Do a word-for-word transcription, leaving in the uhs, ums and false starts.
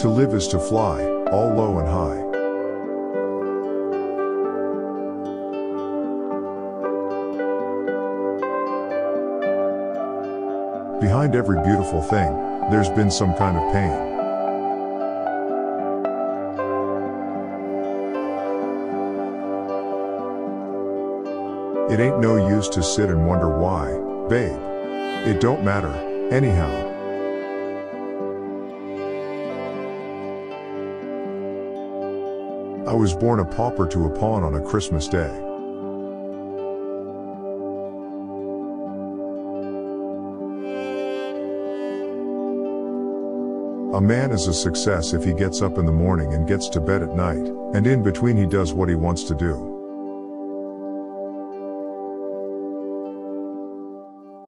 To live is to fly, all low and high. Behind every beautiful thing, there's been some kind of pain. It ain't no use to sit and wonder why, babe. It don't matter, anyhow. I was born a pauper to a pawn on a Christmas day. A man is a success if he gets up in the morning and gets to bed at night, and in between he does what he wants to do.